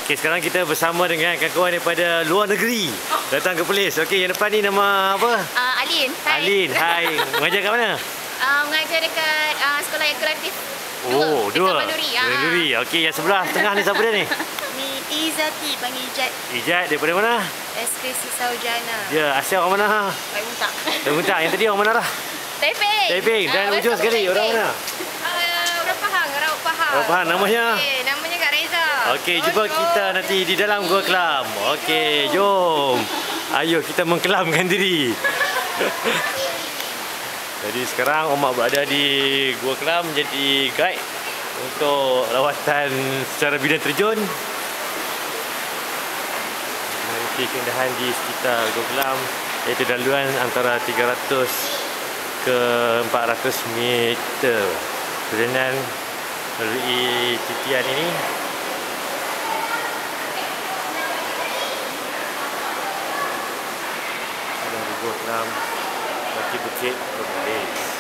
Okey, sekarang kita bersama dengan kawan-kawan daripada luar negeri datang ke Perlis. Okey, yang depan ni nama apa? Alin. Hai. Alin, hai. Mengajar kat mana? Mengajar dekat sekolah yang kreatif. Oh, dua. Dekat Banduri. Banduri. Okey, yang sebelah tengah ni siapa dia ni? Ni Izati, panggil Ijat. Ijat daripada mana? Skripsi Saujana. Ya, asal orang mana? Pai Muntah. Pai Muntah. Yang tadi orang mana lah? Taiping. Taiping. Dan ujung sekali orang mana? Orang Pahang, Raut Pahang. Raut Pahang, namanya? Okey, namanya Kak Reza. Okey, jumpa kita nanti di dalam Gua Kelam. Okey, jom. Ayo kita mengkelamkan diri. Jadi sekarang Omak berada di Gua Kelam menjadi guide untuk lawatan secara bidang terjun. Memiliki keindahan di sekitar Gua Kelam, iaitu daluan antara 300 ke 400 meter. Perjalanan melalui titian ini ada Gua Kelam, kaki bukit Perlis.